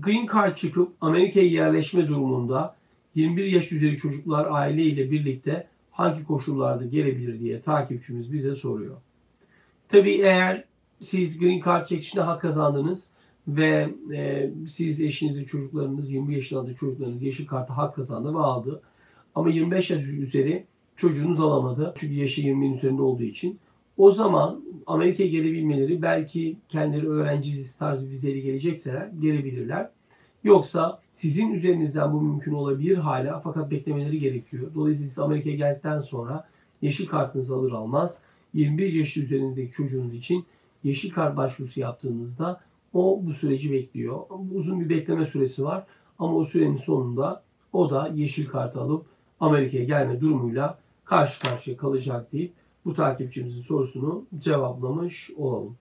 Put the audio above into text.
Green Card çıkıp Amerika'ya yerleşme durumunda 21 yaş üzeri çocuklar aileyle birlikte hangi koşullarda gelebilir diye takipçimiz bize soruyor. Tabii eğer siz Green Card çekişine hak kazandınız ve siz, eşiniz, çocuklarınız, 20 yaşında çocuklarınız yeşil karta hak kazandı ve aldı. Ama 25 yaş üzeri çocuğunuz alamadı. Çünkü yaşı 20'nin üzerinde olduğu için. O zaman Amerika'ya gelebilmeleri, belki kendileri öğrenci vizesi tarzı vizeyle gelecekseler gelebilirler. Yoksa sizin üzerinizden bu mümkün olabilir hala, fakat beklemeleri gerekiyor. Dolayısıyla siz Amerika'ya geldikten sonra yeşil kartınızı alır almaz 21 yaş üzerindeki çocuğunuz için yeşil kart başvurusu yaptığınızda o bu süreci bekliyor. Uzun bir bekleme süresi var ama o sürenin sonunda o da yeşil kartı alıp Amerika'ya gelme durumuyla karşı karşıya kalacak deyip bu takipçimizin sorusunu cevaplamış olalım.